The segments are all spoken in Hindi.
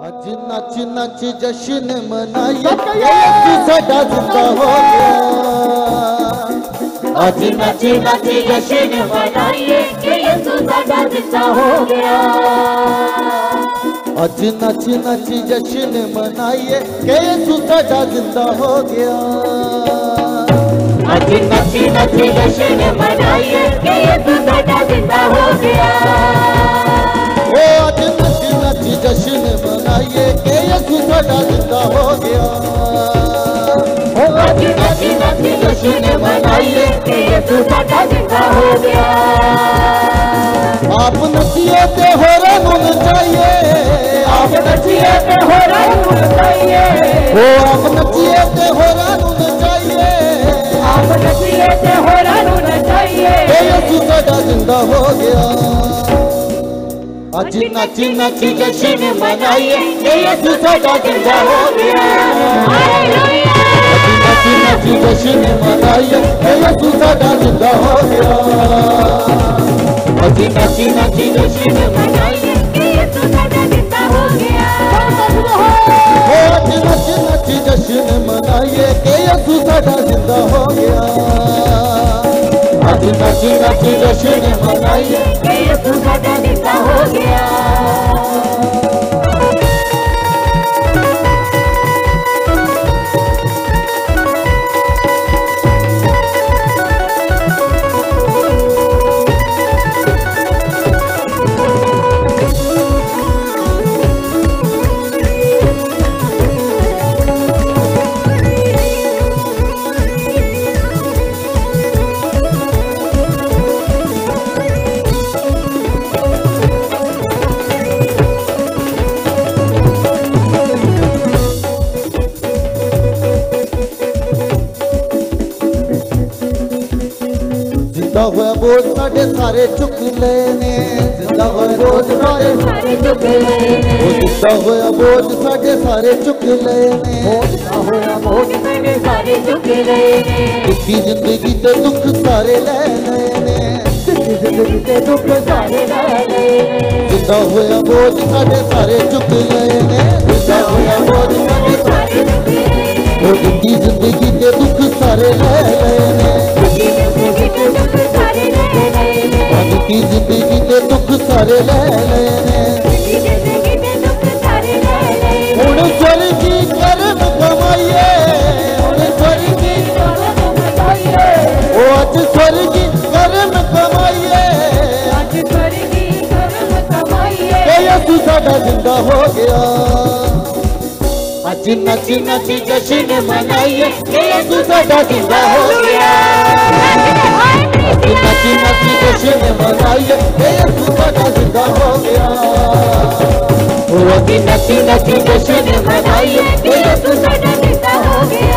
आज नच नच जश्न मनाइए यीशु साडा जिंदा हो गया। आज नच नच जश्न मनाइए यीशु साडा जिंदा हो गया। आज नच नच जश्न मनाइए यीशु साडा जिंदा हो गया। आज नच नच जश्न मनाइए यीशु साडा जिंदा हो गया। ओ आज नच नच जश्न मनाइए कि यीशु साडा जिंदा हो गया। ओ आज नच नच जश्न मनाइए यीशु साडा जिंदा हो गया। आप नचिए ते होरां नूं नचाइए, आप नचिए ते होरां नूं नचाइए। ओ आप नचिए ते होरां नूं नचाइए, आप नचिए ते होरां नूं नचाइए। कि यीशु साडा जिंदा हो गया। आज नच नच जश्न मनाइए कि यीशु साडा जिंदा हो गया। हालेलुया। आज नच नच जश्न मनाइए कि यीशु साडा जिंदा हो गया। आज नच नच जश्न मनाइए कि यीशु साडा जिंदा हो गया। आज नच नच जश्न मनाइए कि यीशु साडा जिंदा हो गया। आज नच नच जश्न मनाइए कि यीशु साडा जिंदा हो गया। जिंदा होया बोझ साडे सारे चुक लेने, जिंदा होया बोझ सारे चुक लेने। जिंदा होया बोझ साडे सारे चुक लेने। जिंदा होया बोझ साडे सारे चुक लेने। दुखी जिंदगी ते दुख सारे ले लेने, दुखी जिंदगी ते दुख सारे ले लेने। जिंदा होया बोझ साडे सारे चुक लेने, जिंदा होया बोझ साडे सारे चुक लेने। ओ दुखी जिंदगी ते दुख सारे ले लेने, दुखी जिंदगी ते दुख सारे ले लेने। दुखी जिंदगी ते दुख सारे ले लेने। दुखी जिंदगी ते दुख सारे ले लेने। हुण स्वर्गी करम कमाइए, हुण स्वर्गी करम कमाइए। ओ अज स्वर्गी करम कमाइए आज स्वर्गी करम कमाइए। कि यीशु साडा जिंदा हो गया। आज नच नच जश्न मनाइए कि यीशु साडा जिंदा हो गया। आज नच नच जश्न मनाइए कि यीशु साडा जिंदा हो गया। ओ आज नच नच जश्न मनाइए कि यीशु साडा जिंदा हो गया।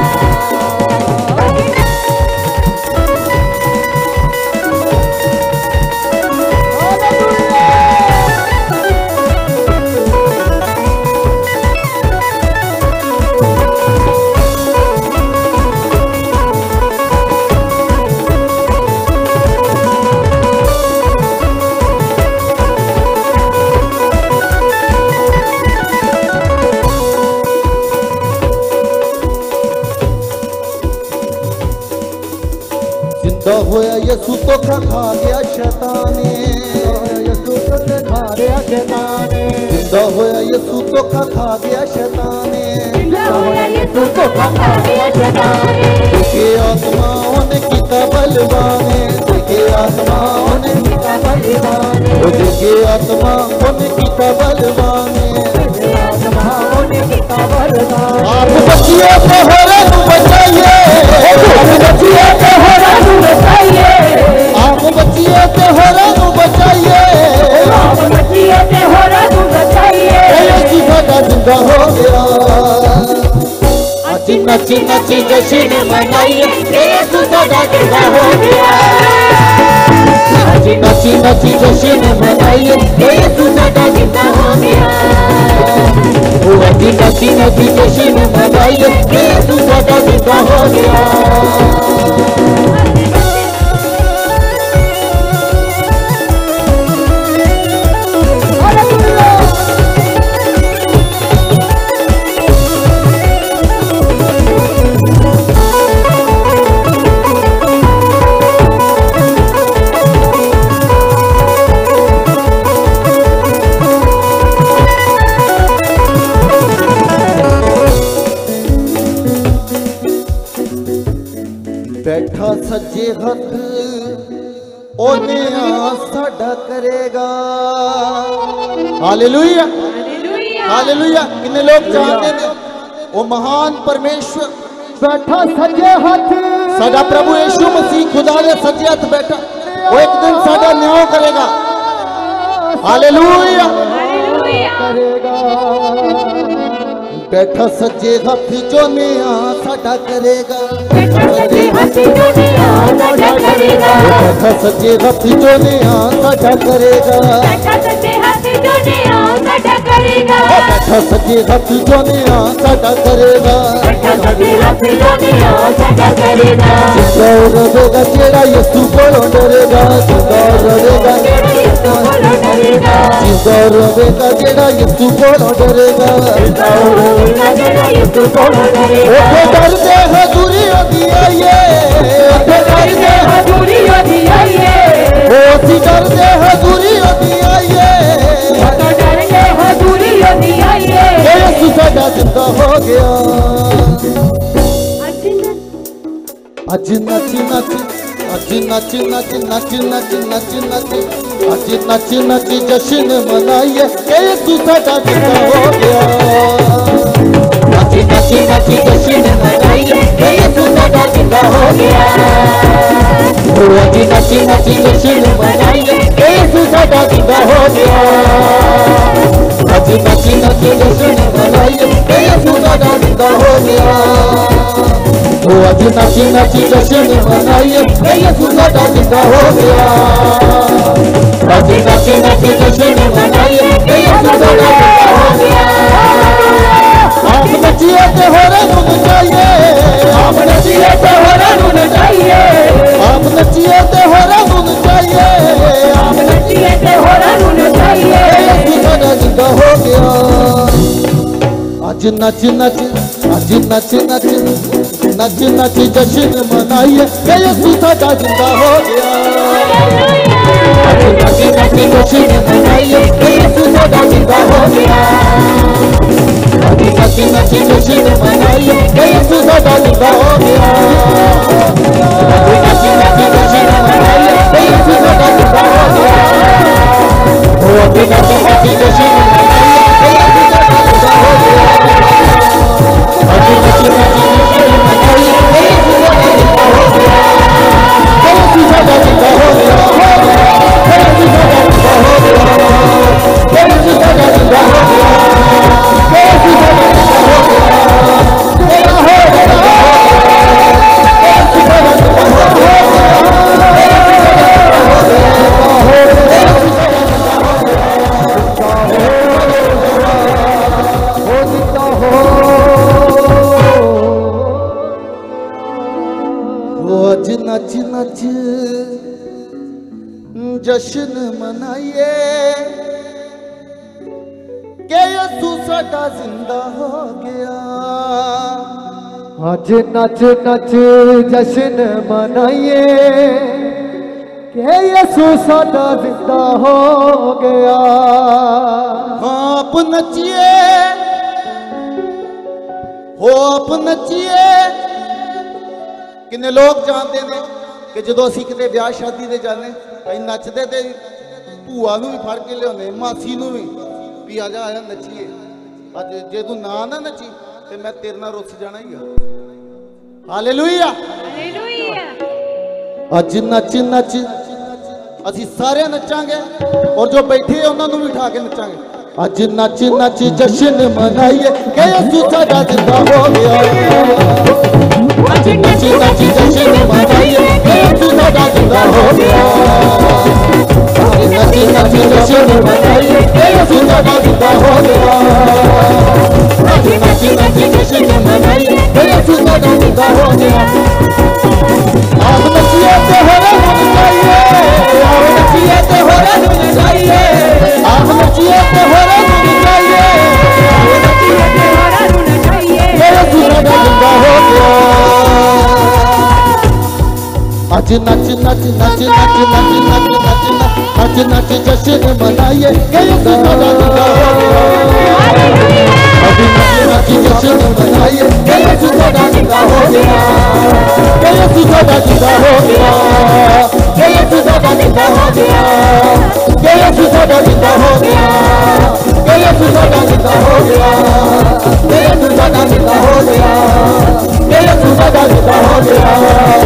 जिंदा होया यीशु तो खा गया शैताने, यीशु तो खा गया शैताने। जिंदा होया यीशु तो खा गया शैताने, जिंदा होया यीशु तो खा गया शैताने। देखे आत्माओं ने किता बलवाने, देखे आत्माओं ने किता बलवाने। ओ देखे आत्माओं ने किता बलवाने। आत्माओं ने किता बलवाने। आप बचिए तो होरां नूं बचाइए, आप बचिए ते होरां नूं बचाइए। आप बचिए तो होरां नूं बचाइए। आप बचिए ते होरां नूं बचाइए। यीशु साडा जिंदा हो गया। आज नच नच जश्न मनाइए कि यीशु साडा जिंदा हो गया। आज नच नच जश्न मनाइए कि यीशु साडा जिंदा हो गया। ओ आज नच नच जश्न मनाइए कि यीशु साडा जिंदा हो गया। हालेलुया। सजे हथ ओने साडा करेगा। Hallelujah hallelujah. कितने लोग जानते हैं वो महान परमेश्वर बैठा सजे हथ साडा प्रभु यीशु मसीह खुदा दे सजे हथ बैठा, वो एक दिन साडा न्याय करेगा। हालेलुया करेगा। बैठा सजे हथ जो न्याय साडा करेगा। बैठा सजे हथ जो न्याय साडा करेगा। बैठा सजे हथ जो न्याय साडा करेगा। बैठा सजे हथ जो न्याय साडा करेगा। बैठा सजे हथ जो न्याय साडा करेगा। बैठा सजे हथ जो न्याय साडा करेगा। जिंदा रहेगा जेड़ा यीशु कोलों डरेगा। जिंदा रहेगा जेड़ा यीशु कोलों डरेगा। जिंदा रहेगा जेड़ा यीशु कोलों डरेगा। जिंदा रहेगा जेड़ा यीशु कोलों डरेगा। ओके डरदे हजूरी होदी आइए। ओके डरदे हजूरी होदी आइए। ओसी डरदे हजूरी होदी आइए। ओके डरदे हजूरी होदी आइए। यीशु साडा जिंदा हो गया। अज नच नच अज नच नच नच नच नच नच अज नच नच जश्न मनाइए यीशु साडा जिंदा हो गया। अज नच नच जश्न मनाइए यीशु साडा जिंदा हो गया। अज नच नच जश्न मनाइए यीशु साडा जिंदा हो गया। अज नच नच जश्न मनाइए यीशु साडा जिंदा हो गया। अज नच नच जश्न मनाइए यीशु साडा जिंदा हो गया। अज नच नच जश्न मनाइए यीशु साडा जिंदा हो गया। आप नचिए ते होरे नूं नचाइए। आप नचिए ते होरे नूं नचाइए। आप नचिए ते होरे नूं नचाइए। आप नचिए ते होरे नूं नचाइए। यीशु साडा जिंदा हो गया। अज नच नच अज नच नच नच नच जश्न मनाइए यीशु साडा जिंदा हो गया। अज नच नच जश्न मनाइए यीशु साडा जिंदा हो गया। अज नच नच जश्न मनाइए यीशु साडा जिंदा हो गया। अज नच नच जश्न मनाइए यीशु साडा जिंदा हो गया। अज नच नच जश्न मनाइए यीशु साडा जिंदा हो गया। अज नच नच जश्न मनाइए यीशु साडा जिंदा हो गया। यीशु साडा जिंदा हो गया। यीशु साडा जिंदा हो गया। यीशु साडा जिंदा हो गया। यीशु साडा जिंदा हो गया। जिंदा हो गया। यीशु साडा जिंदा हो गया। यीशु साडा जिंदा हो गया। यीशु साडा जिंदा हो गया। अज नच नच जश्न मनाइए के यीशु साडा जिंदा हो गया। आज नच नच जश्न मनाइए के यीशु साडा जिंदा हो गया। आप नचिए हो आप नचिए। किन्ने लोग जानते हैं कि जो असी किते ब्याह शादी दे जाने कई नचते ते भूआ नूं भी फड़ के लियाने मासी नूं भी आ जा नचीए। अज जे तू ना ना नची ते मैं तेरे नाल रुस जाना ही आ। हालेलुया अज नच नच असी सारे नचांगे और जो बैठे उन्हां नूं भी उठा के नचांगे। अज नच नच जश्न मनाइए के यीशु साडा जिंदा हो गया। अज नच नच जश्न मनाइए के यीशु साडा जिंदा हो गया। अज नच नच जश्न मनाइए के यीशु साडा जिंदा हो गया। अज नच नच जश्न मनाइए के यीशु साडा जिंदा हो गया। आप नचिए ते होरे नूं नचाइए। आप नचिए ते होरे नूं नचाइए। आप नचिए ते होरे नूं नचाइए। आप नचिए ते होरे नूं नचाइए। यीशु साडा जिंदा हो गया। अज नच नच नच नच नच नच नच नच नच जश्न मनाइए यीशु साडा जिंदा हो गया। अज नच नच जश्न मनाइए यीशु साडा जिंदा हो गया। यीशु ज़्यादा जिंदा हो गया, ये यीशु ज़्यादा जिंदा हो गया, ये यीशु ज़्यादा जिंदा हो गया, ये यीशु ज़्यादा जिंदा हो गया, ये यीशु ज़्यादा जिंदा हो गया, ये यीशु ज़्यादा जिंदा हो गया।